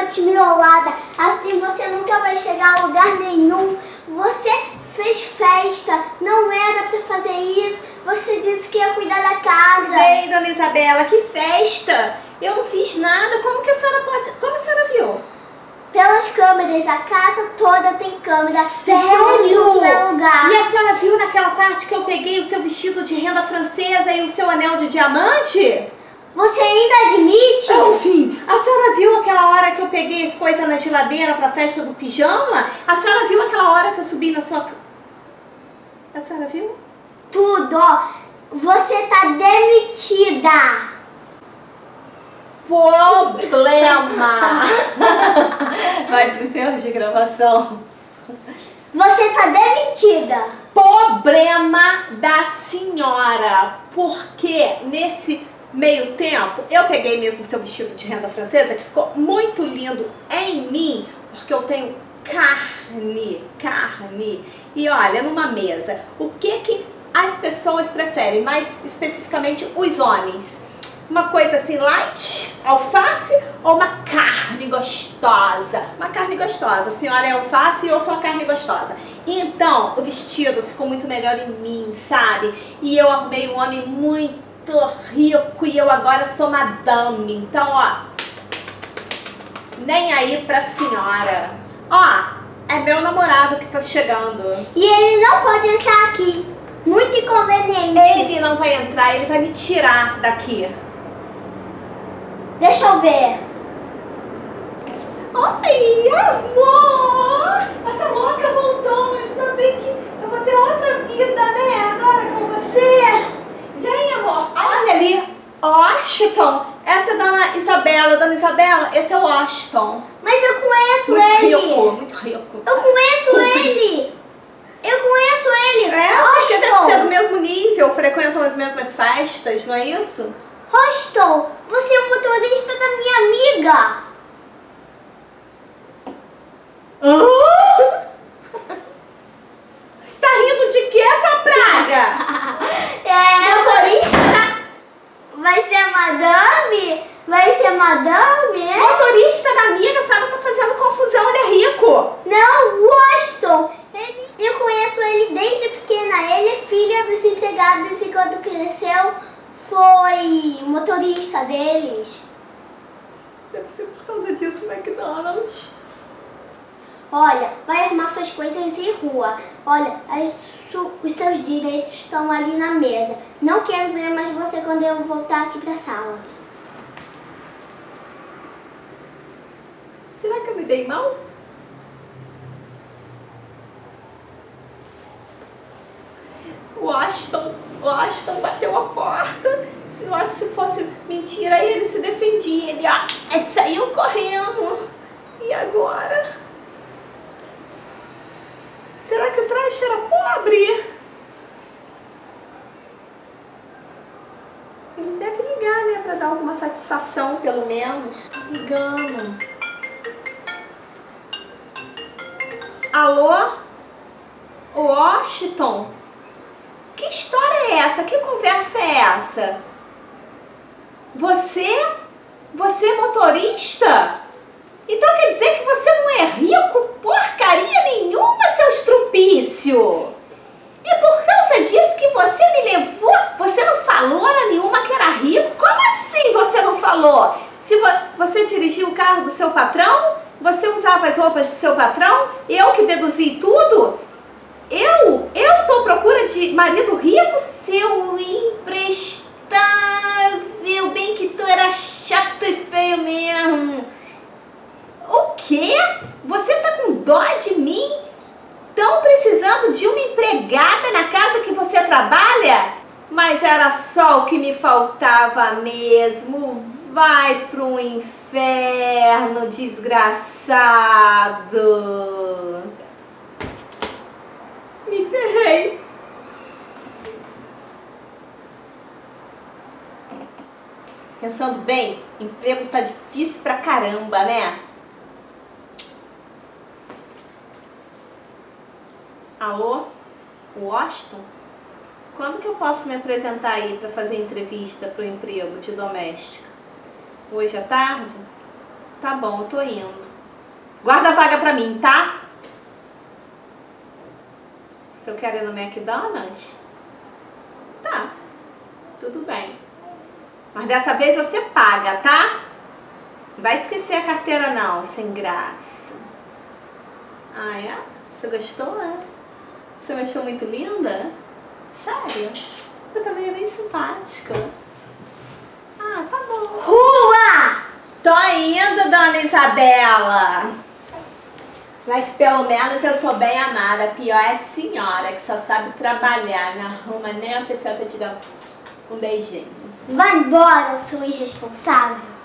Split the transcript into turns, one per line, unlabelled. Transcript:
desmiolada. Assim você nunca vai chegar a lugar nenhum. Você fez festa, não era pra fazer isso. Você disse que ia cuidar da casa.
Ei, dona Isabela, que festa! Eu não fiz nada. Como que a senhora pode... Como a senhora viu?
Pelas câmeras, a casa toda tem câmera.
Sério?
Lugar.
E a senhora viu naquela parte que eu peguei o seu vestido de renda francesa e o seu anel de diamante?
Você ainda admite?
Enfim, a senhora viu aquela hora que eu peguei as coisas na geladeira pra festa do pijama? A senhora viu aquela hora que eu subi na sua... A senhora viu?
Tudo, ó. Você tá demitida.
Problema! Vai pro erros de gravação.
Você tá demitida.
Problema da senhora. Porque nesse meio tempo eu peguei mesmo o seu vestido de renda francesa, que ficou muito lindo em mim, porque eu tenho carne. E olha, numa mesa, o que as pessoas preferem, mais especificamente os homens? Uma coisa assim light, alface, ou uma carne gostosa? Uma carne gostosa. A senhora é alface e eu sou a carne gostosa. Então, o vestido ficou muito melhor em mim, sabe? E eu arrumei um homem muito rico e eu agora sou madame. Então, ó, nem aí pra senhora. Ó, é meu namorado que tá chegando.
E ele não pode entrar aqui. Muito inconveniente.
Ele não vai entrar, ele vai me tirar daqui.
Deixa eu ver.
Ai, amor! Essa louca voltou, mas ainda bem que eu vou ter outra vida, né? Agora com você. Vem, amor. Olha ali, Washington. Essa é a dona Isabela. Dona Isabela, esse é o Washington.
Mas eu conheço
Muito
ele.
rico, muito rico.
Eu conheço ele. Eu conheço ele.
É, porque deve ser do mesmo nível, frequentam as mesmas festas, não é isso?
Washington, você é o motorista da minha amiga.
Tá rindo de quê, sua praga?
Motorista? Vai ser madame? Vai ser madame?
Motorista da amiga, a senhora tá fazendo confusão, ele é rico.
Não, Washington. Eu conheço ele desde pequena. Ele é filha dos empregados e quando cresceu foi motorista deles.
Deve ser por causa disso, McDonald's.
Olha, vai arrumar suas coisas em rua. Olha, os seus direitos estão ali na mesa. Não quero ver mais você quando eu voltar aqui pra sala.
Será que eu me dei mal? O Washington bateu a porta. Se fosse mentira, ele se defendia. Ele saiu correndo. E agora? Será que o traje era pobre? Ele deve ligar, né? Pra dar alguma satisfação, pelo menos. Tá ligando. Alô? Washington? Que história é essa? Que conversa é essa? Você? Você é motorista? Então quer dizer que você não é rico porcaria nenhuma, seu estrupício? E por causa disso que você me levou, você não falou hora nenhuma que era rico? Como assim você não falou? Se você dirigia o carro do seu patrão, você usava as roupas do seu patrão, eu que deduzi tudo? Eu tô à procura de marido rico, seu imprestável, bem que tu era chato e feio mesmo. O quê? Você tá com dó de mim? Tão precisando de uma empregada na casa que você trabalha? Mas era só o que me faltava mesmo. Vai pro inferno, desgraçado. Me ferrei. Pensando bem, emprego tá difícil pra caramba, né? Alô? Washington? Quando que eu posso me apresentar aí pra fazer entrevista pro emprego de doméstica? Hoje à tarde? Tá bom, eu tô indo. Guarda a vaga pra mim, tá? Se eu quero ir no McDonald's, tá, tudo bem. Mas dessa vez você paga, tá? Não vai esquecer a carteira não, sem graça. Ah, é? Você gostou, né? Você me achou muito linda? Sério? Você também é bem simpática. Ah, tá bom.
Rua!
Tô indo, dona Isabela. Mas pelo menos eu sou bem amada. A pior é a senhora, que só sabe trabalhar. Não arruma nem a pessoa pra te dar um beijinho.
Vai embora, sua irresponsável.